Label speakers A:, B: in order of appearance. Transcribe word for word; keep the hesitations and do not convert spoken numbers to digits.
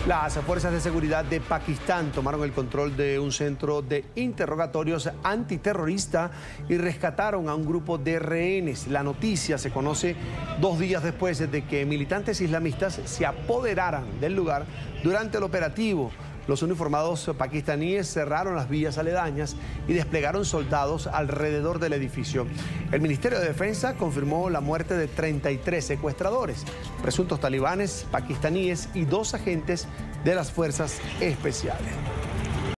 A: Las fuerzas de seguridad de Pakistán tomaron el control de un centro de interrogatorios antiterrorista y rescataron a un grupo de rehenes. La noticia se conoce dos días después de que militantes islamistas se apoderaran del lugar durante el operativo. Los uniformados pakistaníes cerraron las vías aledañas y desplegaron soldados alrededor del edificio. El Ministerio de Defensa confirmó la muerte de treinta y tres secuestradores, presuntos talibanes pakistaníes y dos agentes de las fuerzas especiales.